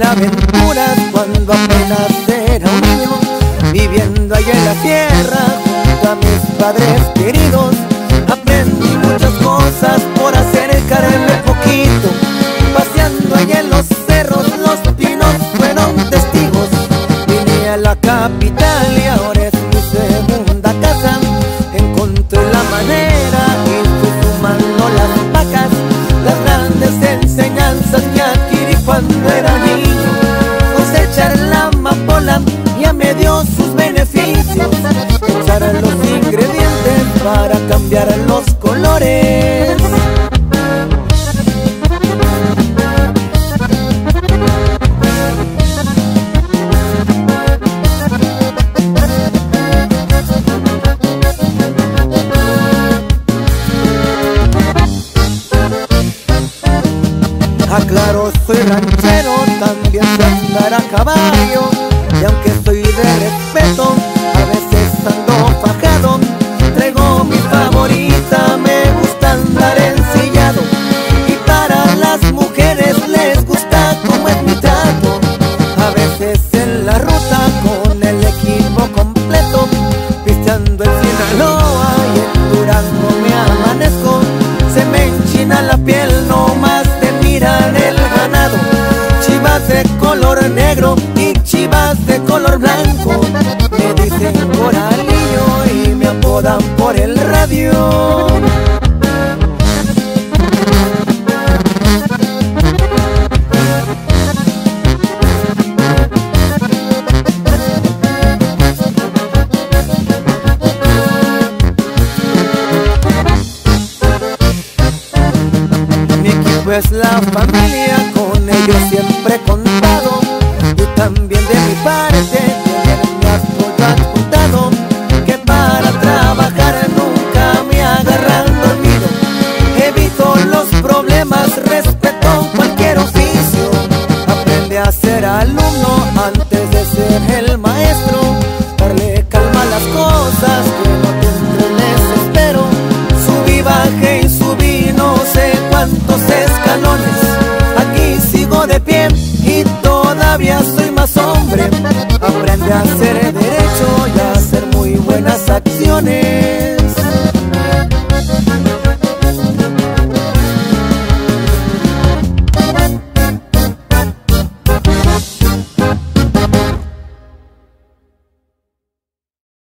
aventuras cuando apenas era un niño, viviendo allá en la tierra junto a mis padres queridos. Aprendí muchas cosas por acercarme poquito, paseando allá en los cerros, los pinos fueron testigos. Vine a la capital y ahora es mi segunda casa. Encontré la manera y fui sumando las vacas, las grandes enseñanzas que adquirí cuando era niño. Cosechar la amapola ya me dio sus beneficios, echar los ingredientes para cambiar los colores. Aclaro, soy ranchero, también sé andar a caballo, y aunque soy de respeto, a veces ando fajado. Traigo mi favorita, me gusta andar ensillado, y para las mujeres les gusta como es mi trato. A veces en la ruta con el equipo completo, pisteando en Sinaloa y en Durango me amanezco. Se me enchina la piel nomás de mirar el ganado, chivas de color negro y chivas de color blanco. Me dicen Coralillo y me apodan por el radio. Mi equipo es la familia, con ellos siempre he contado, y también de mi parte tener mi apoyo adjuntado, que para trabajar nunca me agarran dormido. Evito los problemas, respeto cualquier oficio. Aprende a ser alumno antes de ser el maestro, darle calma a las cosas, que no te entre el desespero. Subí, bajé y subí no sé cuántos escalones,